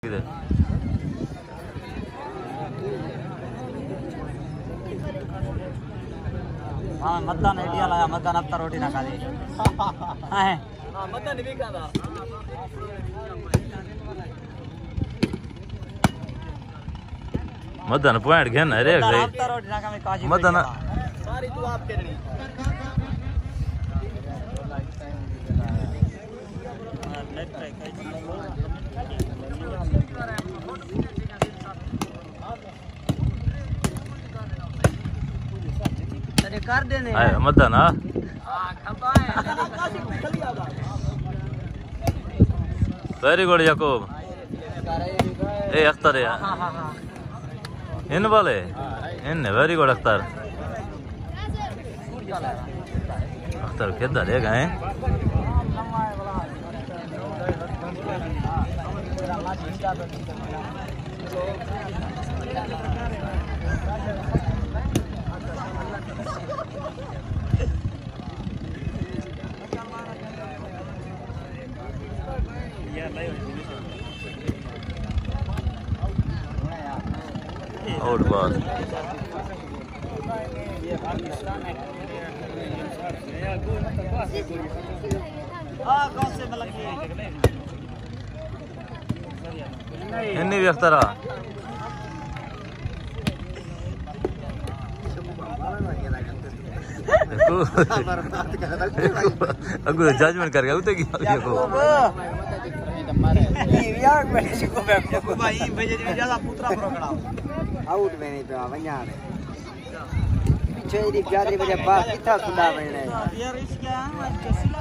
सीधे हाँ मतदान इंडिया लाया मतदान अब तक रोटी ना खा दी हाँ मतदान भी खा था मतदान पॉइंट घेन रे मतदान सारी तू आप करनी कर देने मतदान वेरी गुड याकूब ए अख्तर इन वाले इन वेरी गुड अख्तर अख्तर किधर है गए आउट बॉल इन्हीं भी अख्तरा अगू जजमेंट कर गया उते की आउट में नहीं तो वन्या पीछे दी प्यारी बजे बात किथा सुना बने यार इस क्या आज कैसीला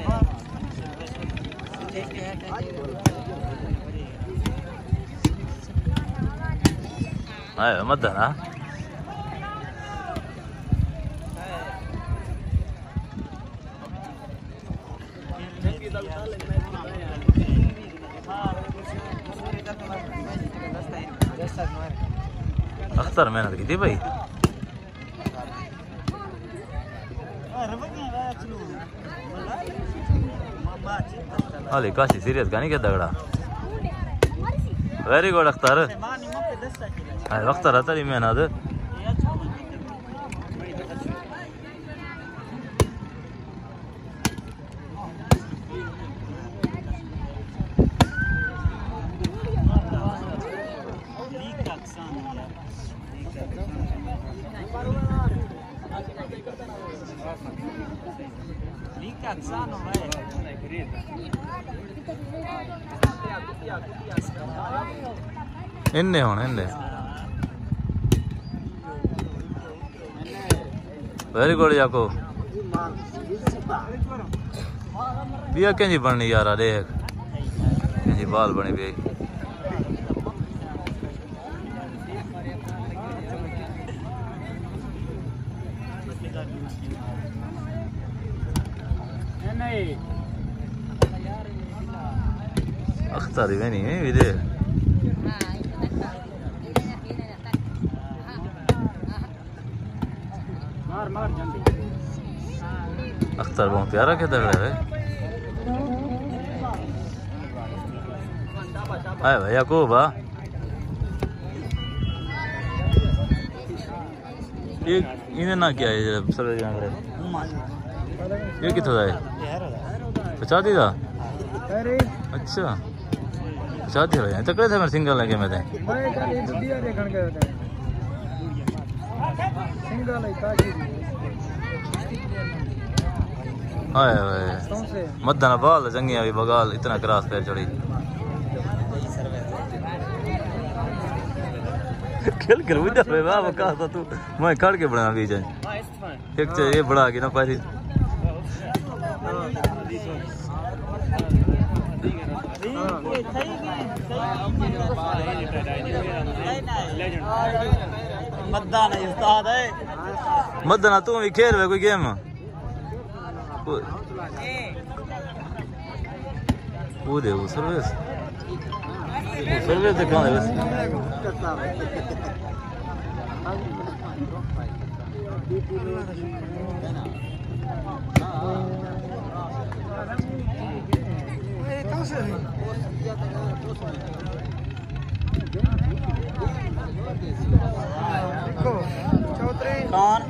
है मतदान अख्तर मेहनत की थी भाई अली काशी सीरियस गानी क्या दगड़ा वेरी गुड अख्तर अख्तर तेरी मेहनत इन्ने होने इन्ने वेरी गुड याको बिया कैंजी बननी यार देख कैंजी बाल बनी भी अख्तर ही नहीं है विदे अख्तर बहुत प्यारा के दगड़ा है आए भाई याकूब इन्हें ना क्या है सर ये कितना है 50 दा अच्छा 50 हो जाए तकड़े थे मैं सिंगल लगे मैं मद्दान बाल जंगिया भी बगाल इतना क्रास पैर चढ़ी खेल कर बुझा पे वाह कहा था तू मैं खड़ के बना बीच है एक ये बड़ा की ना पैसे मद्दाना तू भी खेल कोई गेम वो दे वो सर्विस दिखा दे बस कौन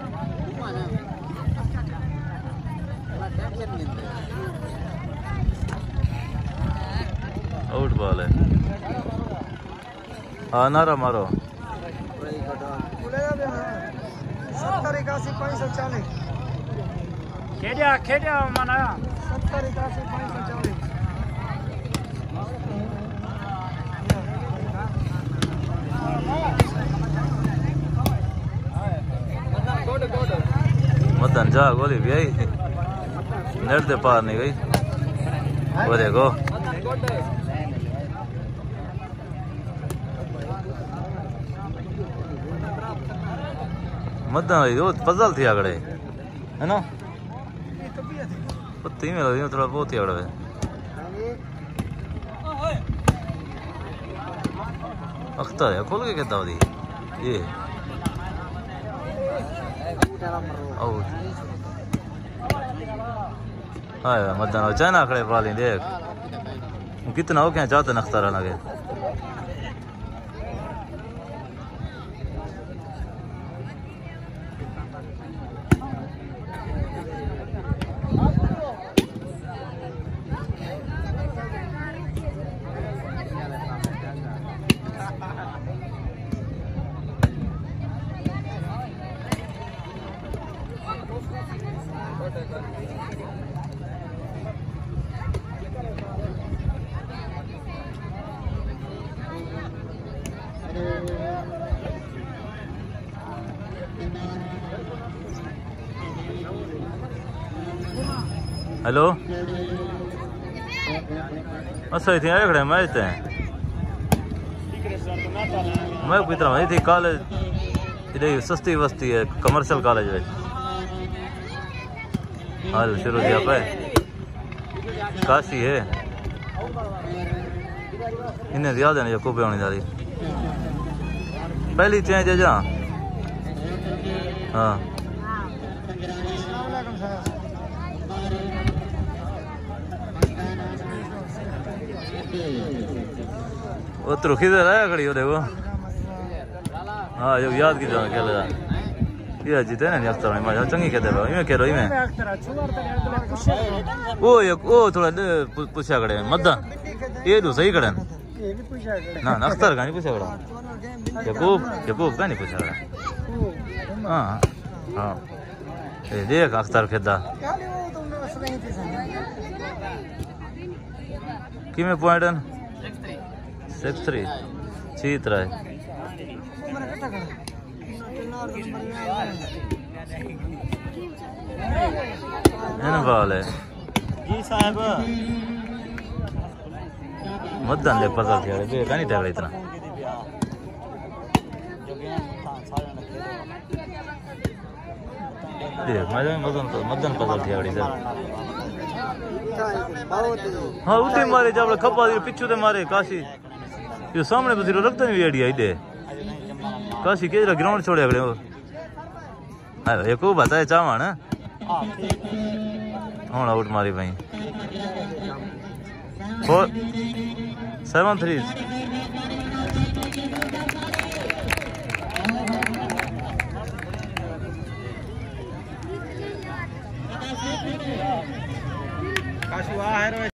आउट बॉल है। हाँ नारा मारो। 70 81 540 खेड़ा माना 70 81 540 मदन जा गोली भी आई नेट दे पार नहीं गई। वो देखो मदन वो पजल थी आगड़े है ना पत्ती में लगी थोड़ा बहुत ही आगड़े अख्तर है खोल के कहता होती ये आउट। हाँ मदन चाइना खड़े पाली देख कितना हो क्या चाहते नख्तर लगे। हेलो अच्छा इतने आए खड़े मैच थे मैं पूछ रहा हूँ थी कॉलेज इधर सस्ती वस्ती है कमर्शियल कॉलेज में हाल शुरू किया पे काशी है इन्हें याद है ना जो कोपे होनी जा रही पहली चेंज है जहाँ। हाँ वो तो रुखी दे रहा है खड़ी हो देखो। हाँ जो याद की जाना खेल रहा ये जीते ना नहीं अख्तर में चंगी कहते रहो इमें कह रहो इमें वो थोड़ा पूछा खड़े मदन ये तो सही खड़े ना अख्तर का नहीं पूछा खड़ा यकूब का नहीं पूछा खड़ा। हाँ हाँ देख अख्तर खेदा कि में पॉइंट 63 ठीक रहे बाल है जी साहब मदन देख पता थी नहीं था इतना मदन पता थी सर। हाँ उठे मारे जब खपा पिछू ते मारे काशी ये सामने बजीरो रखता नहीं आइडिया इधे काशी के ग्राउंड छोड़े अगले एक को बताए चावा ना हूँ आउट मारी भाई 4 7 3